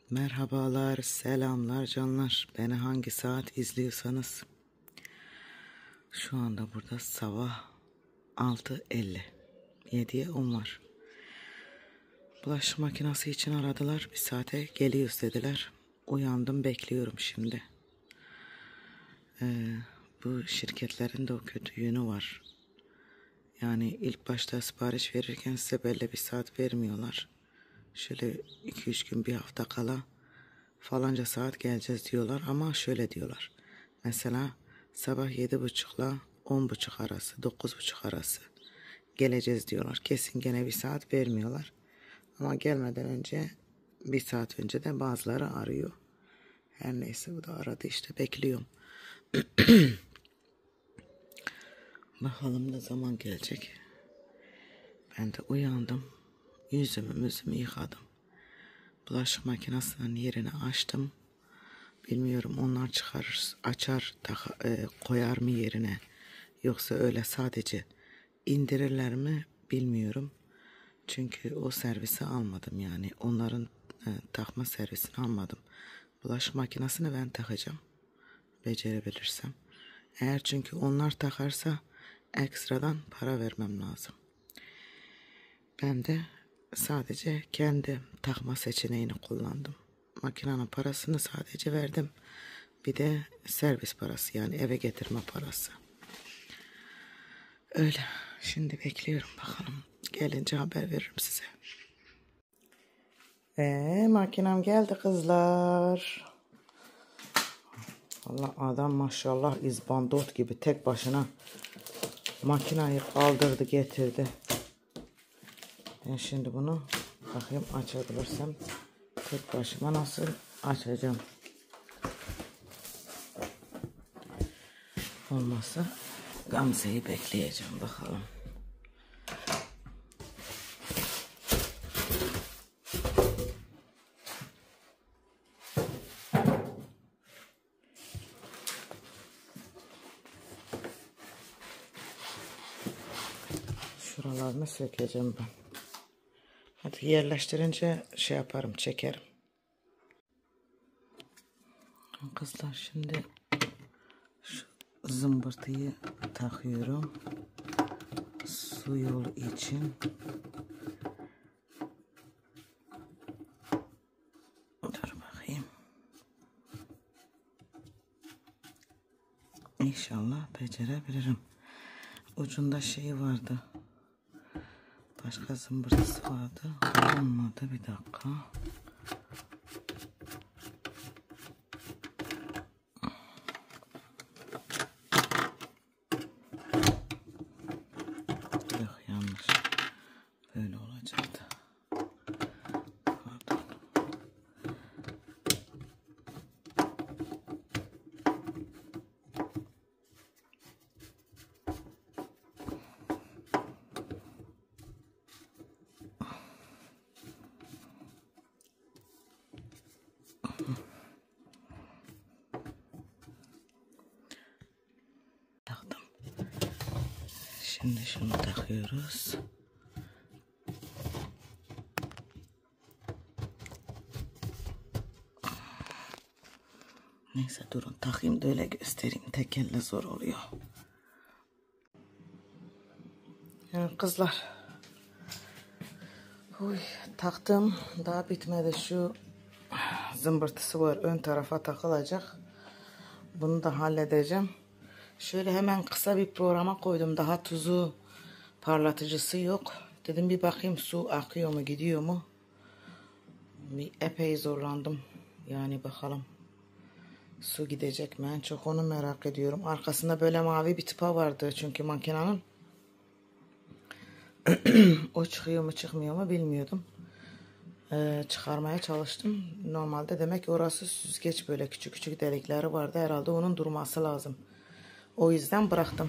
Merhabalar, selamlar canlar. Beni hangi saat izliyorsanız. Şu anda burada sabah 6:50. 7'ye 10 var. Bulaşık makinesi için aradılar. Bir saate geliyoruz dediler. Uyandım, bekliyorum şimdi. Bu şirketlerin de o kötü yönü var. Yani ilk başta sipariş verirken size belli bir saat vermiyorlar. Şöyle 2-3 gün, bir hafta kala falanca saat geleceğiz diyorlar ama şöyle diyorlar. Mesela sabah 7:30'la 10:30 arası, 9:30 arası geleceğiz diyorlar. Kesin gene bir saat vermiyorlar. Ama gelmeden önce bir saat önce de bazıları arıyor. Her neyse, bu da aradı işte, bekliyorum. Bakalım ne zaman gelecek. Ben de uyandım. Yüzümü yıkadım. Bulaşık makinesinin yerini açtım. Bilmiyorum, onlar çıkarır, açar, koyar mı yerine, yoksa öyle sadece indirirler mi bilmiyorum. Çünkü o servisi almadım, yani onların takma servisini almadım. Bulaşık makinesini ben takacağım, becerebilirsem. Eğer çünkü onlar takarsa ekstradan para vermem lazım. Ben de sadece kendi takma seçeneğini kullandım. Makinenin parasını sadece verdim. Bir de servis parası, yani eve getirme parası. Öyle. Şimdi bekliyorum, bakalım. Gelince haber veririm size. Makinem geldi kızlar. Vallahi adam maşallah izbandot gibi tek başına makinayı kaldırdı getirdi. Ben şimdi bunu bakayım açabilirsem tek başıma nasıl açacağım. Olmazsa Gamze'yi bekleyeceğim, bakalım. Şuralarını sökeceğim ben. Hadi yerleştirince şey yaparım, çekerim. Kızlar, şimdi şu zımbırtıyı takıyorum. Su yolu için. Dur bakayım. İnşallah becerebilirim. Ucunda şey vardı. Başka zımbırtısı vardı. Olmadı, bir dakika. Yok, yanlış. Böyle olacaktı. Pardon. Taktım. Şimdi şunu takıyoruz. Neyse, durun takayım da öyle göstereyim. Tek elle zor oluyor. Yani kızlar, taktım, daha bitmedi. Şu zımbırtısı var, ön tarafa takılacak. Bunu da halledeceğim. Şöyle hemen kısa bir programa koydum. Daha tuzu, parlatıcısı yok. Dedim bir bakayım su akıyor mu, gidiyor mu? Epey zorlandım. Yani bakalım su gidecek mi? En çok onu merak ediyorum. Arkasında böyle mavi bir tıpa vardı çünkü makinenin. O çıkıyor mu çıkmıyor mu bilmiyordum. Çıkarmaya çalıştım. Normalde demek orası süzgeç, böyle küçük küçük delikleri vardı. Herhalde onun durması lazım. O yüzden bıraktım.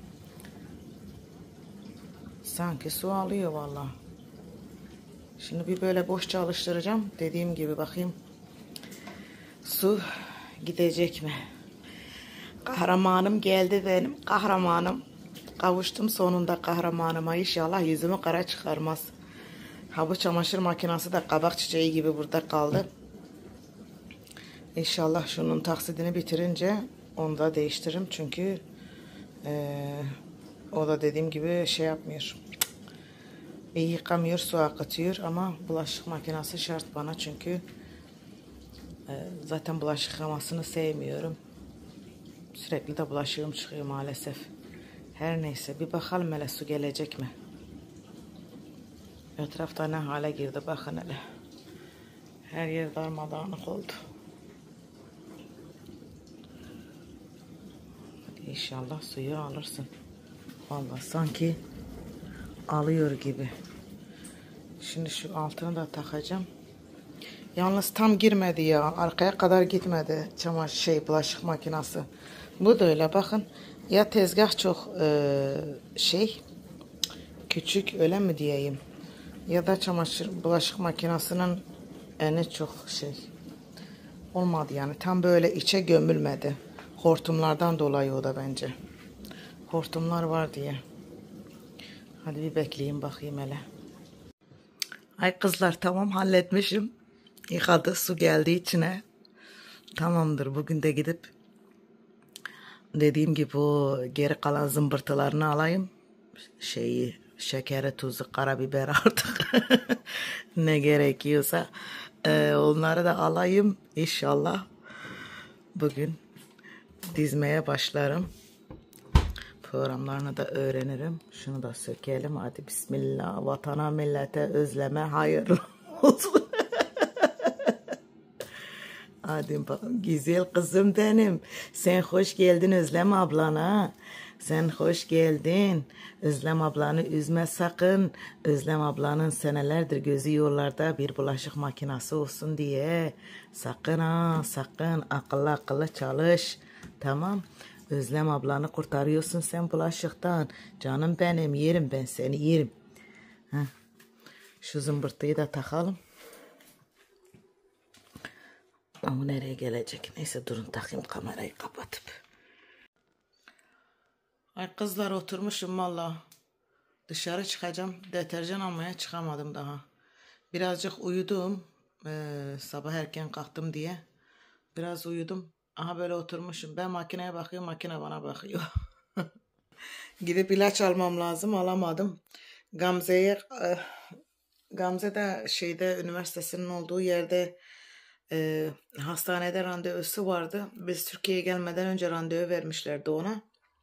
Sanki su alıyor vallahi. Şimdi bir böyle boş çalıştıracağım. Dediğim gibi bakayım su gidecek mi? Kahramanım geldi benim. Kahramanım. Kavuştum sonunda kahramanıma. İnşallah yüzümü kara çıkarmaz. Ha, bu çamaşır makinesi de kabak çiçeği gibi burada kaldı. İnşallah şunun taksidini bitirince onu da değiştiririm. Çünkü o da dediğim gibi şey yapmıyor. İyi yıkamıyor, su akıtıyor ama bulaşık makinesi şart bana çünkü zaten bulaşık yıkamasını sevmiyorum. Sürekli de bulaşığım çıkıyor maalesef. Her neyse bir bakalım hele su gelecek mi? Etrafta ne hale girdi bakın hele. Her yer darmadağınık oldu. İnşallah suyu alırsın. Vallahi sanki alıyor gibi. Şimdi şu altını da takacağım. Yalnız tam girmedi ya. Arkaya kadar gitmedi bulaşık makinesi. Bu da öyle bakın. Ya tezgah çok küçük öyle mi diyeyim. Ya da bulaşık makinesinin eni çok olmadı yani. Tam böyle içe gömülmedi. Hortumlardan dolayı o da bence. Hortumlar var diye. Hadi bir bekleyin bakayım hele. Ay kızlar tamam halletmişim. Yıkadı su geldi içine. Tamamdır bugün de gidip dediğim gibi o geri kalan zımbırtılarını alayım. Şekeri, tuzu, karabiber artık ne gerekiyorsa onları da alayım. İnşallah bugün dizmeye başlarım. Programlarını da öğrenirim. Şunu da sökelim. Hadi bismillah. Vatana millete özleme hayırlı olsun. Hadi bakalım. Güzel kızım benim. Sen hoş geldin Özlem ablana. Sen hoş geldin. Özlem ablanı üzme sakın. Özlem ablanın senelerdir gözü yollarda bir bulaşık makinesi olsun diye. Sakın ha sakın akıllı akıllı çalış. Tamam. Özlem ablanı kurtarıyorsun sen bulaşıktan. Canım benim yerim ben seni yerim. Heh. Şu zımbırtıyı da takalım. Ama nereye gelecek? Neyse durun takayım kamerayı kapatıp. Ay kızlar oturmuşum valla. Dışarı çıkacağım. Deterjan almaya çıkamadım daha. Birazcık uyudum. Sabah erken kalktım diye. Biraz uyudum. Aha böyle oturmuşum. Ben makineye bakıyorum. Makine bana bakıyor. Gidip ilaç almam lazım. Alamadım. Gamze de üniversitesinin olduğu yerde hastanede randevusu vardı. Biz Türkiye'ye gelmeden önce randevu vermişlerdi ona.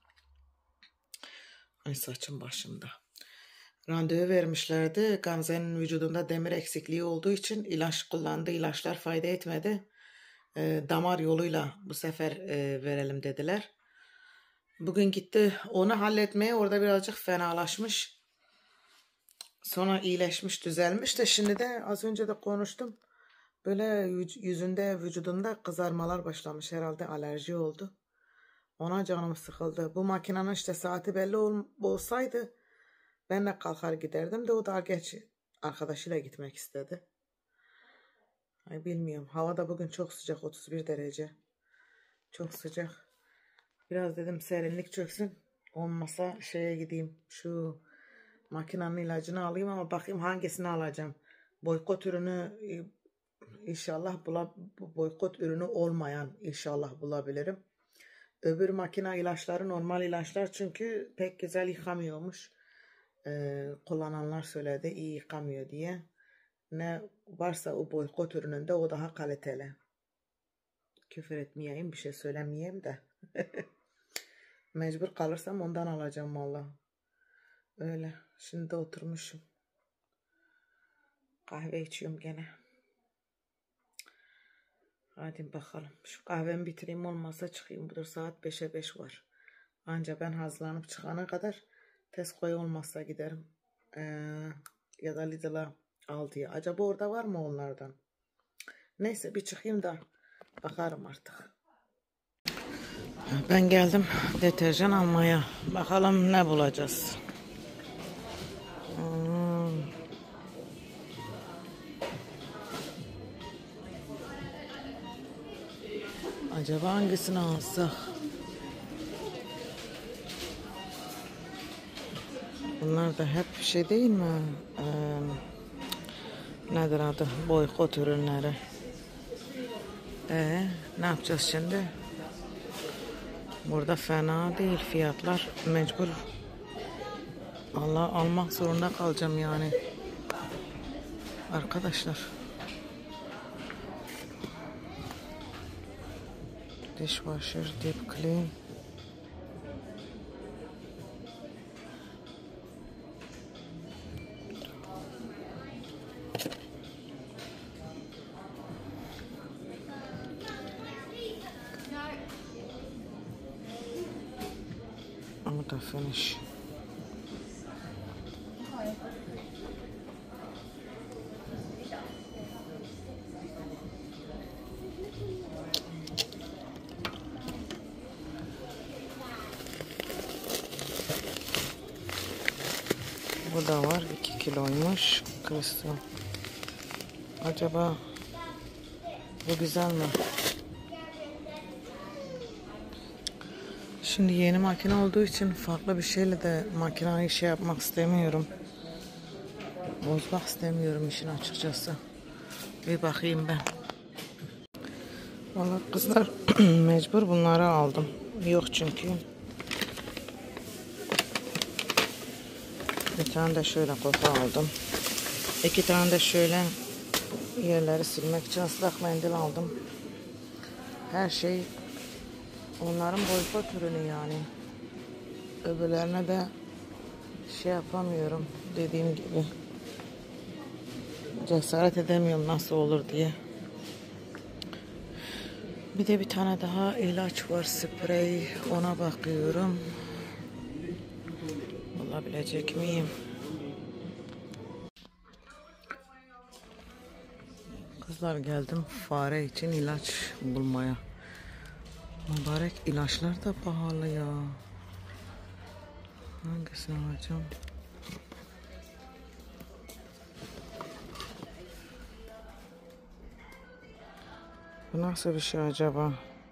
Ay saçım başımda. Randevu vermişlerdi. Gamze'nin vücudunda demir eksikliği olduğu için ilaç kullandı. İlaçlar fayda etmedi. Damar yoluyla bu sefer verelim dediler. Bugün gitti onu halletmeye. Orada birazcık fenalaşmış. Sonra iyileşmiş, düzelmiş de şimdi de az önce de konuştum. Böyle yüzünde, vücudunda kızarmalar başlamış. Herhalde alerji oldu. Ona canım sıkıldı. Bu makinenin işte saati belli olsaydı ben de kalkar giderdim de o daha geç arkadaşıyla gitmek istedi. Ay bilmiyorum. Hava da bugün çok sıcak. 31 derece. Çok sıcak. Biraz dedim serinlik çöksün. Olmasa şeye gideyim. Şu makinenin ilacını alayım ama bakayım hangisini alacağım. Boykot ürünü inşallah boykot ürünü olmayan inşallah bulabilirim. Öbür makine ilaçları normal ilaçlar çünkü pek güzel yıkamıyormuş. Kullananlar söyledi iyi yıkamıyor diye. Ne varsa o boykot ürününde o daha kaliteli. Küfür etmeyeyim bir şey söylemeyeyim de. Mecbur kalırsam ondan alacağım valla. Öyle. Şimdi de oturmuşum. Kahve içiyorum gene. Hadi bakalım. Şu kahvemi bitireyim olmazsa çıkayım. Budur saat 5'e 5 var. Anca ben hazırlanıp çıkana kadar Tesco'ya olmazsa giderim. Ya da Lidl'a al diye. Acaba orada var mı onlardan? Neyse bir çıkayım da bakarım artık. Ben geldim deterjan almaya. Bakalım ne bulacağız. Acaba hangisini alsak? Bunlar da hep şey değil mi? Nedir adı? Boykot ürünleri. Ne yapacağız şimdi? Burada fena değil fiyatlar. Mecbur Allah almak zorunda kalacağım yani. Arkadaşlar. Dishwasher deep clean. Bu da finish. Bu da var 2 kiloymuş kristal. Acaba bu güzel mi? Şimdi yeni makine olduğu için farklı bir şeyle de makineyi şey yapmak istemiyorum. Bozmak istemiyorum işin açıkçası. Bir bakayım ben. Vallahi kızlar mecbur bunları aldım. Yok çünkü. Bir tane de şöyle koku aldım. 2 tane de şöyle yerleri silmek için ıslak mendil aldım. Her şey onların boykot ürünü yani. Öbürlerine de şey yapamıyorum dediğim gibi. Cesaret edemiyorum nasıl olur diye. Bir de bir tane daha ilaç var, sprey, ona bakıyorum. Olabilecek miyim? Kızlar geldim fare için ilaç bulmaya. Mübarek ilaçlar da pahalı ya. Hangisini alacağım? Bu nasıl bir şey acaba?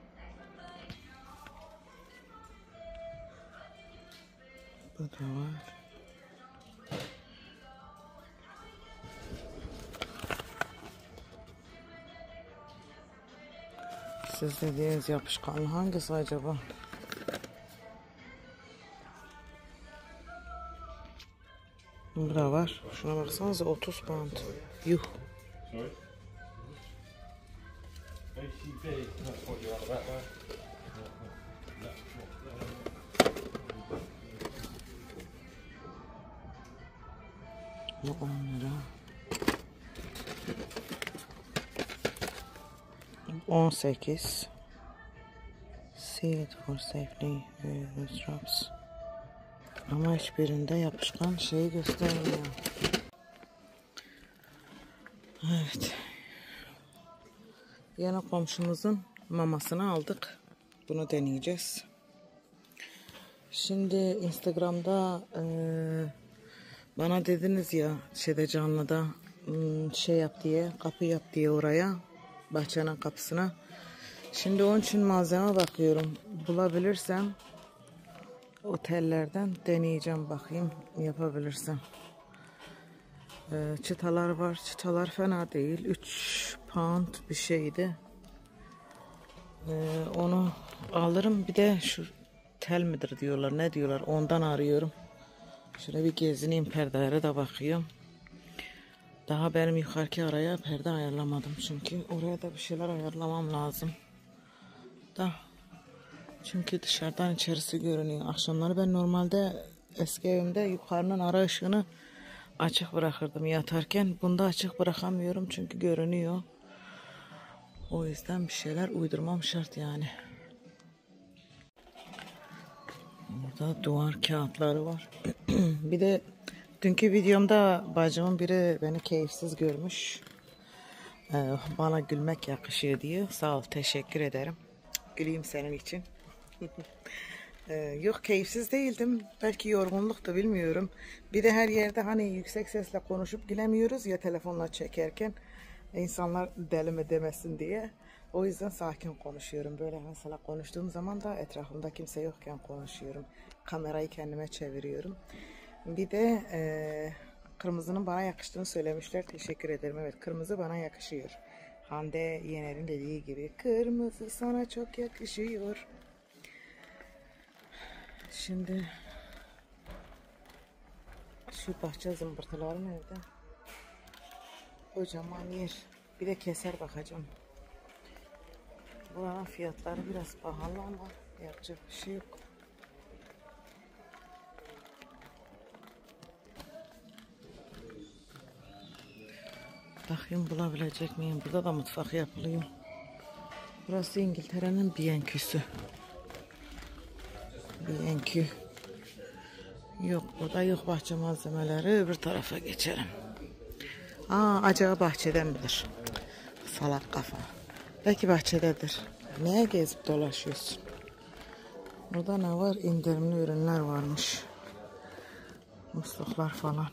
Bu da var. Siz dediğiniz yapışkanlı hangisi acaba? Bu da var. Şuna baksanıza 30 pound. Yuh. Bu 10 lira. 18. Seal it for safety with drops. Ama hiçbirinde yapışkan şeyi göstermiyor. Evet. Yan komşumuzun mamasını aldık. Bunu deneyeceğiz. Şimdi Instagram'da bana dediniz ya canlıda şey yap diye, kapı yap diye oraya, bahçenin kapısına. Şimdi onun için malzeme bakıyorum. Bulabilirsem otellerden deneyeceğim, bakayım yapabilirsem. Çıtalar var. Çıtalar fena değil. 3 pound bir şeydi. Onu alırım. Bir de şu tel midir diyorlar, ne diyorlar, ondan arıyorum. Şöyle bir gezineyim, perdelere de bakıyorum. Daha benim yukarıki araya perde ayarlamadım çünkü oraya da bir şeyler ayarlamam lazım. Çünkü dışarıdan içerisi görünüyor. Akşamları ben normalde eski evimde yukarının ara ışığını açık bırakırdım yatarken. Bunda açık bırakamıyorum çünkü görünüyor. O yüzden bir şeyler uydurmam şart yani. Burada duvar kağıtları var. Bir de dünkü videomda bacımın biri beni keyifsiz görmüş. Bana gülmek yakışıyor diye. Sağ ol, teşekkür ederim. Güleyim senin için. Yok, keyifsiz değildim. Belki yorgunluk da bilmiyorum. Bir de her yerde hani yüksek sesle konuşup gülemiyoruz ya telefonla çekerken. İnsanlar deli mi demesin diye. O yüzden sakin konuşuyorum. Böyle mesela konuştuğum zaman da etrafımda kimse yokken konuşuyorum. Kamerayı kendime çeviriyorum. Bir de kırmızının bana yakıştığını söylemişler. Teşekkür ederim. Evet, kırmızı bana yakışıyor. Hande Yener'in dediği gibi kırmızı sana çok yakışıyor. Şimdi şu bahçe zımbırtıları nerede? Kocaman yer. Bir de keser bakacağım. Buranın fiyatları biraz pahalı ama yapacak bir şey yok. Bakayım bulabilecek miyim? Burada da mutfak yapılıyor. Burası İngiltere'nin B&Q'su. B&Q. Yok, burada yok bahçe malzemeleri. Öbür tarafa geçelim. Acaba bahçeden midir? Salak kafa. Belki bahçededir. Neye gezip dolaşıyorsun? Burada ne var? İndirimli ürünler varmış. Musluklar falan.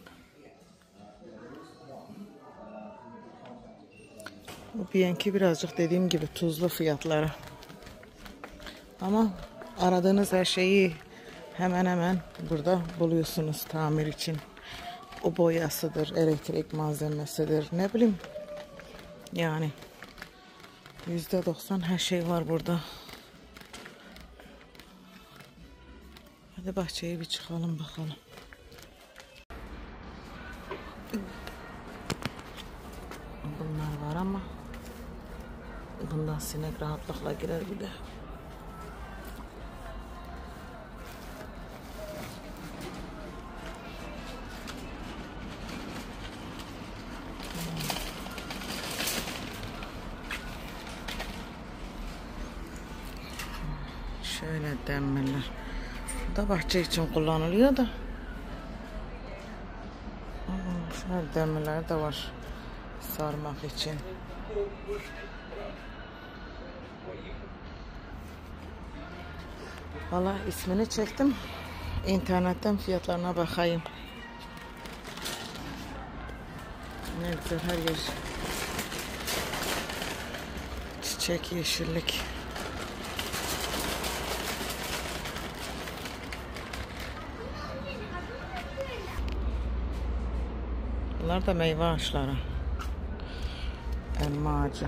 Bu B&Q birazcık dediğim gibi tuzlu fiyatları. Ama aradığınız her şeyi hemen hemen burada buluyorsunuz tamir için. O boyasıdır, elektrik malzemesidir, ne bileyim. Yani %90 her şey var burada. Hadi bahçeye bir çıkalım bakalım. Bunlar var ama bundan sinek rahatlıkla girer bir de. Şöyle demirler. Bu da bahçe için kullanılıyor da. Şöyle demirler de var. Sarmak için. Valla ismini çektim. İnternetten fiyatlarına bakayım. Ne güzel her yer. Çiçek, yeşillik. Bunlar da meyve ağaçları. Elma ağacı.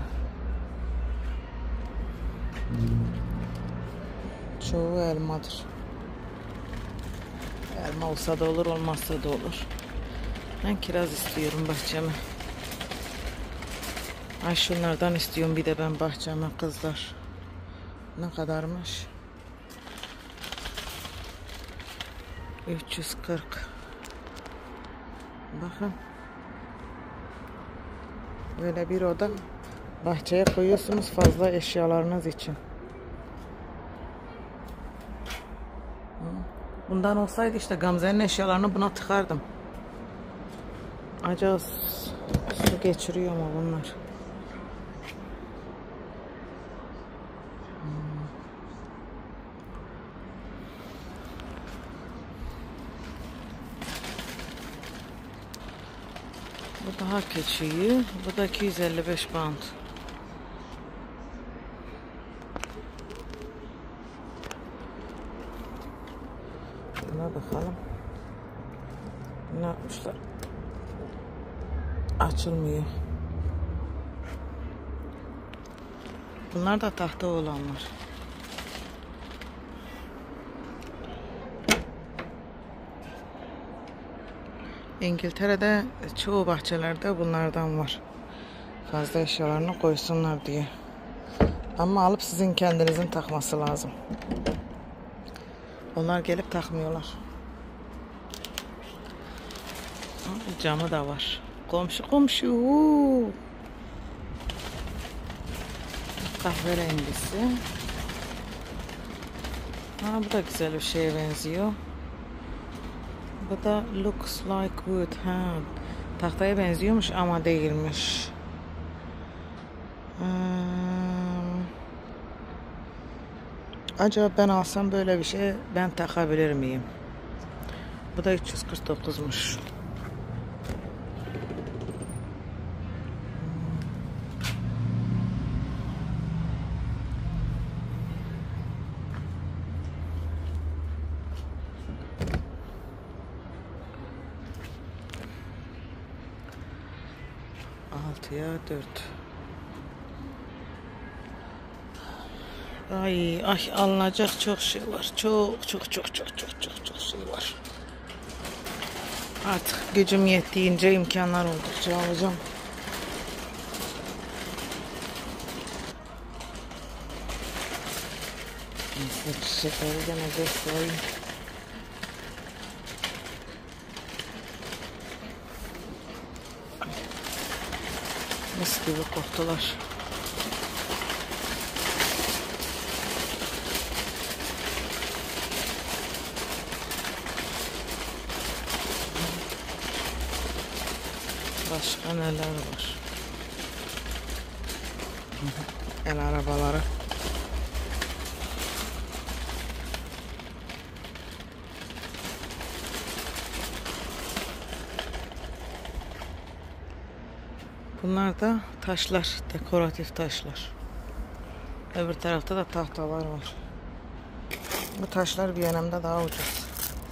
Çoğu elmadır. Elma olsa da olur, olmazsa da olur. Ben kiraz istiyorum bahçeme. Ay şunlardan istiyorum bir de ben bahçeme kızlar. Ne kadarmış? 340. Bakın. Böyle bir oda bahçeye koyuyorsunuz fazla eşyalarınız için. Bundan olsaydı işte Gamze'nin eşyalarını buna tıkardım. Acaba su geçiriyor mu bunlar? Bu daha küçüğü. Bu da 255 pound. Buna bakalım. Ne yapmışlar? Açılmıyor. Bunlar da tahta olanlar. İngiltere'de çoğu bahçelerde bunlardan var. Fazla eşyalarını koysunlar diye. Ama alıp sizin kendinizin takması lazım. Onlar gelip takmıyorlar. Camı da var. Komşu komşu. Kahverengisi. Bu da güzel bir şeye benziyor. Bu da looks like wood. Tahtaya benziyormuş ama değilmiş. Acaba ben alsam böyle bir şey ben takabilir miyim? Bu da 349'muş. Altıya 4. Ay ay, alınacak çok şey var. Çok şey var. Artık gücüm yettiğince, imkanlar oldukça alacağım. Neyse, çiçekleri gene göstereyim. Mis gibi koktular. Başka neler var? El arabaları. Bunlar da taşlar, dekoratif taşlar. Öbür tarafta da tahtalar var. Bu taşlar bir yanımda daha ucuz.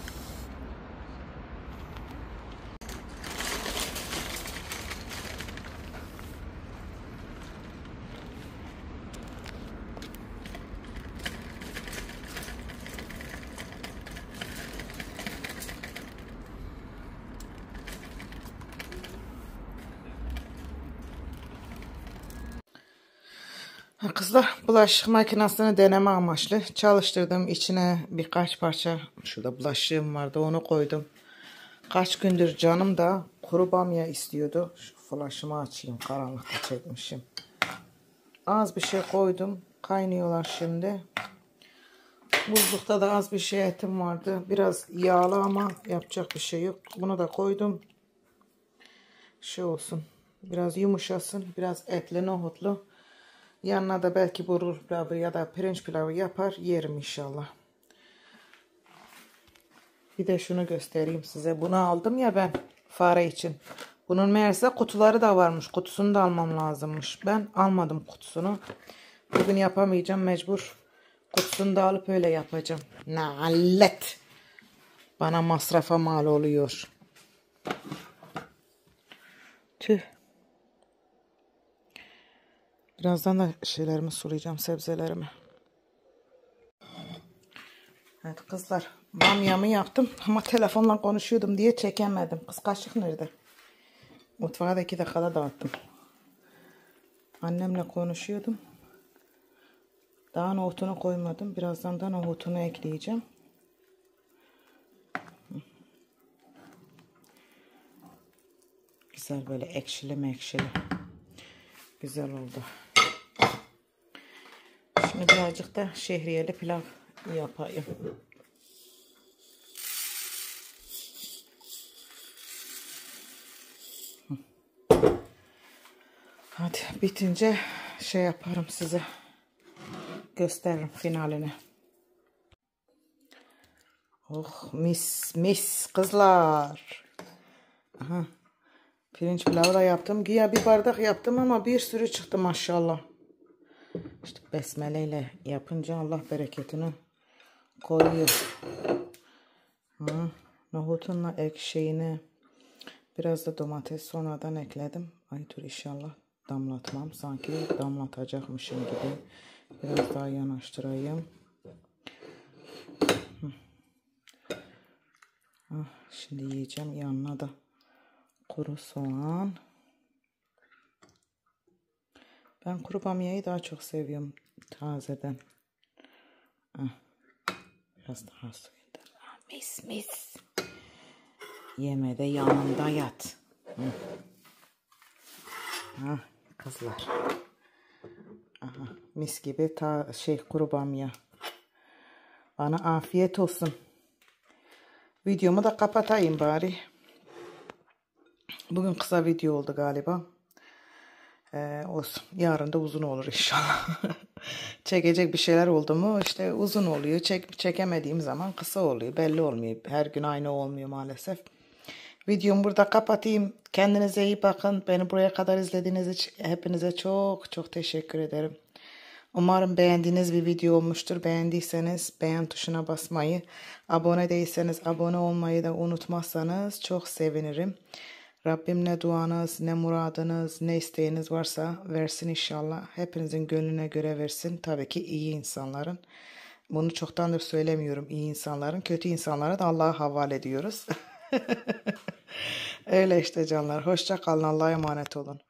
Kızlar, bulaşık makinesini deneme amaçlı çalıştırdım. İçine birkaç parça, şurada bulaşığım vardı, onu koydum. Kaç gündür canım da kuru bamya istiyordu. Şu flaşımı açayım, karanlıkta çekmişim. Az bir şey koydum, kaynıyorlar şimdi. Buzlukta da az bir şey etim vardı. Biraz yağlı ama yapacak bir şey yok. Bunu da koydum. Şey olsun, biraz yumuşasın, biraz etli nohutlu. Yanına da belki bulgur pilavı ya da pirinç pilavı yapar yerim inşallah. Bir de şunu göstereyim size. Bunu aldım ya ben fare için. Bunun meğerse kutuları da varmış. Kutusunu da almam lazımmış. Ben almadım kutusunu. Bugün yapamayacağım, mecbur. Kutusunu da alıp öyle yapacağım. Nalet. Bana masrafa mal oluyor. Tüh. Birazdan da şeylerimi sulayacağım, sebzelerimi. Evet kızlar, bamyamı yaptım ama telefonla konuşuyordum diye çekemedim. Kız kaşık nerede? Mutfağa da 2 dakikada dağıttım. Annemle konuşuyordum. Daha nohutunu koymadım. Birazdan da nohutunu ekleyeceğim. Güzel, böyle ekşili mekşili. Güzel oldu. Şimdi birazcık da şehriyeli pilav yapayım. Hadi bitince şey yaparım, size gösteririm finalini. Oh, mis mis kızlar. Aha. Pirinç pilavı da yaptım. Güya bir bardak yaptım ama bir sürü çıktı maşallah. İşte besmele ile yapınca Allah bereketini koyuyor. Nohutunla ekşeğini, biraz da domates sonradan ekledim. Ay dur, inşallah damlatmam. Sanki damlatacakmışım gibi. Biraz daha yanaştırayım. Şimdi yiyeceğim. Yanına da kuru soğan. Ben kuru bamyayı daha çok seviyorum tazeden. Biraz daha suyundan. Mis mis. Yemede yanında yat. Kızlar. Aha, mis gibi kuru bamya. Bana afiyet olsun. Videomu da kapatayım bari. Bugün kısa video oldu galiba. Olsun. Yarın da uzun olur inşallah. Çekecek bir şeyler oldu mu işte uzun oluyor. Çekemediğim zaman kısa oluyor. Belli olmuyor. Her gün aynı olmuyor maalesef. Videomu burada kapatayım. Kendinize iyi bakın. Beni buraya kadar izlediğiniz için hepinize çok çok teşekkür ederim. Umarım beğendiğiniz bir video olmuştur. Beğendiyseniz beğen tuşuna basmayı, abone değilseniz abone olmayı da unutmazsanız çok sevinirim. Rabbim ne duanız, ne muradınız, ne isteğiniz varsa versin inşallah. Hepinizin gönlüne göre versin. Tabii ki iyi insanların. Bunu çoktandır söylemiyorum, iyi insanların. Kötü insanlara da Allah'a havale ediyoruz. Öyle işte canlar. Hoşça kalın. Allah'a emanet olun.